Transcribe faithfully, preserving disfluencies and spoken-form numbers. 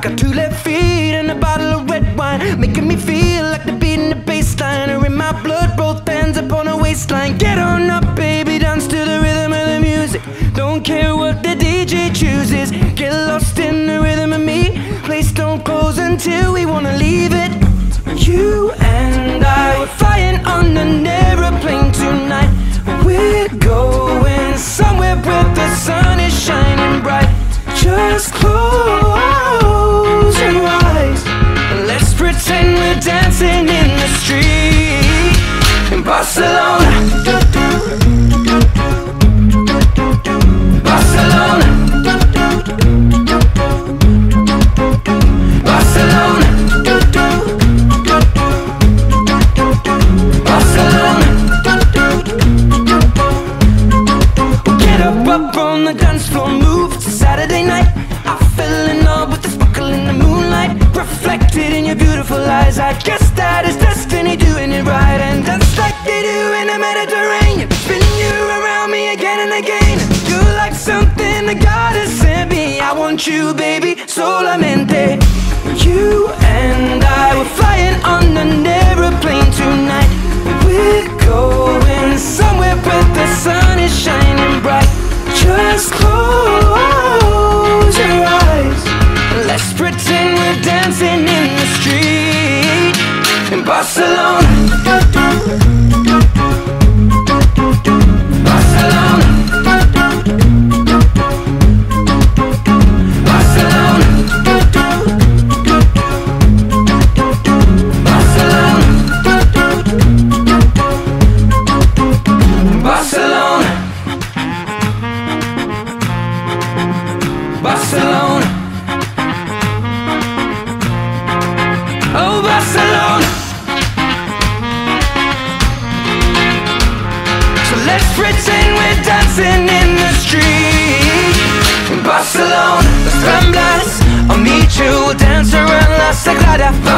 got two left feet and a bottle of red wine, making me feel like the beat in the bass line are in my blood, both hands up on the waistline. Get on up, baby, dance to the rhythm of the music. Don't care what the D J chooses. Get lost in the rhythm of me. Place don't close until we wanna leave it. You and I were flying on an aeroplane tonight. We're going somewhere where the sun is shining bright. Just close your eyes and let's pretend we're dancing in the street in Barcelona. Barcelona. Barcelona. Barcelona. Get up, up on the dance floor, move. It's a Saturday night. I fell in love with the sparkle in the moonlight, reflected in your beautiful eyes. I guess that is destiny doing it right. And dance like they do in the Mediterranean, spinning you around me again and again. You're like something that God has sent me. I want you, baby, solamente. You and I were flying on an aeroplane tonight. We're going somewhere where the sun is shining bright. Just close your eyes. Let's pretend we're dancing in the street in Barcelona. Barcelona. Barcelona. Barcelona. Barcelona. Oh, Barcelona. So let's pretend we're dancing in the street in Barcelona. Las Ramblas, I'll meet you, we'll dance around La Sagrada